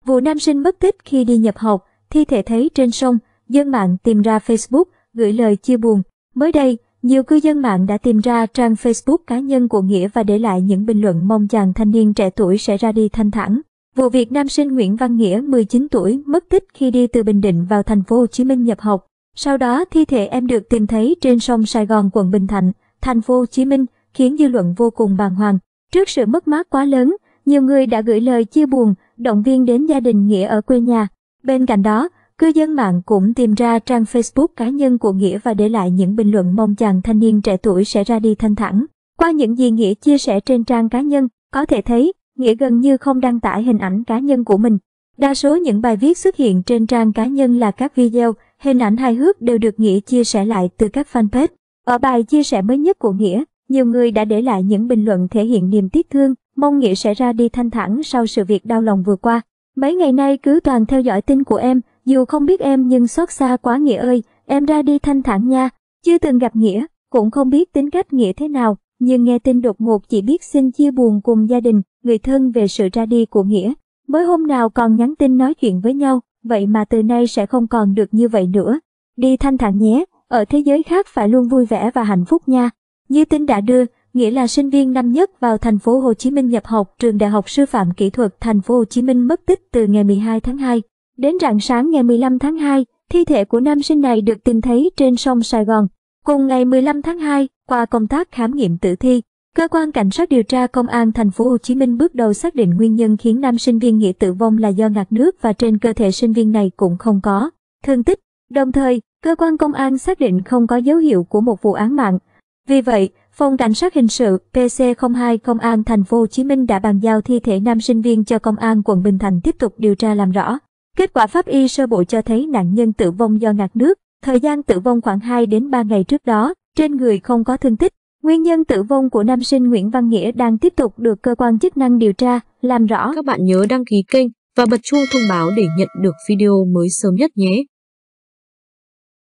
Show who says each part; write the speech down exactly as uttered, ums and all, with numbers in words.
Speaker 1: Vụ nam sinh mất tích khi đi nhập học, thi thể thấy trên sông, dân mạng tìm ra Facebook, gửi lời chia buồn. Mới đây, nhiều cư dân mạng đã tìm ra trang Facebook cá nhân của Nghĩa và để lại những bình luận mong chàng thanh niên trẻ tuổi sẽ ra đi thanh thản. Vụ việc nam sinh Nguyễn Văn Nghĩa, mười chín tuổi, mất tích khi đi từ Bình Định vào thành phố Hồ Chí Minh nhập học. Sau đó, thi thể em được tìm thấy trên sông Sài Gòn, quận Bình Thạnh, thành phố Hồ Chí Minh, khiến dư luận vô cùng bàng hoàng. Trước sự mất mát quá lớn, nhiều người đã gửi lời chia buồn, động viên đến gia đình Nghĩa ở quê nhà. Bên cạnh đó, cư dân mạng cũng tìm ra trang Facebook cá nhân của Nghĩa và để lại những bình luận mong chàng thanh niên trẻ tuổi sẽ ra đi thanh thản. Qua những gì Nghĩa chia sẻ trên trang cá nhân, có thể thấy, Nghĩa gần như không đăng tải hình ảnh cá nhân của mình. Đa số những bài viết xuất hiện trên trang cá nhân là các video, hình ảnh hài hước đều được Nghĩa chia sẻ lại từ các fanpage. Ở bài chia sẻ mới nhất của Nghĩa, nhiều người đã để lại những bình luận thể hiện niềm tiếc thương, mong Nghĩa sẽ ra đi thanh thản sau sự việc đau lòng vừa qua. Mấy ngày nay cứ toàn theo dõi tin của em, dù không biết em nhưng xót xa quá Nghĩa ơi, em ra đi thanh thản nha. Chưa từng gặp Nghĩa, cũng không biết tính cách Nghĩa thế nào, nhưng nghe tin đột ngột chỉ biết xin chia buồn cùng gia đình, người thân về sự ra đi của Nghĩa. Mới hôm nào còn nhắn tin nói chuyện với nhau, vậy mà từ nay sẽ không còn được như vậy nữa. Đi thanh thản nhé, ở thế giới khác phải luôn vui vẻ và hạnh phúc nha. Như tin đã đưa, Nghĩa là sinh viên năm nhất vào thành phố Hồ Chí Minh nhập học trường Đại học Sư phạm Kỹ thuật thành phố Hồ Chí Minh, mất tích từ ngày mười hai tháng hai. Đến rạng sáng ngày mười lăm tháng hai, thi thể của nam sinh này được tìm thấy trên sông Sài Gòn. Cùng ngày mười lăm tháng hai, qua công tác khám nghiệm tử thi, cơ quan cảnh sát điều tra công an thành phố Hồ Chí Minh bước đầu xác định nguyên nhân khiến nam sinh viên Nghĩa tử vong là do ngạt nước và trên cơ thể sinh viên này cũng không có thương tích. Đồng thời, cơ quan công an xác định không có dấu hiệu của một vụ án mạng. Vì vậy, Phòng Cảnh sát hình sự P C không hai Công an thành phố Hồ Chí Minh đã bàn giao thi thể nam sinh viên cho Công an quận Bình Thạnh tiếp tục điều tra làm rõ. Kết quả pháp y sơ bộ cho thấy nạn nhân tử vong do ngạt nước, thời gian tử vong khoảng hai đến ba ngày trước đó, trên người không có thương tích. Nguyên nhân tử vong của nam sinh Nguyễn Văn Nghĩa đang tiếp tục được cơ quan chức năng điều tra, làm rõ.
Speaker 2: Các bạn nhớ đăng ký kênh và bật chuông thông báo để nhận được video mới sớm nhất nhé.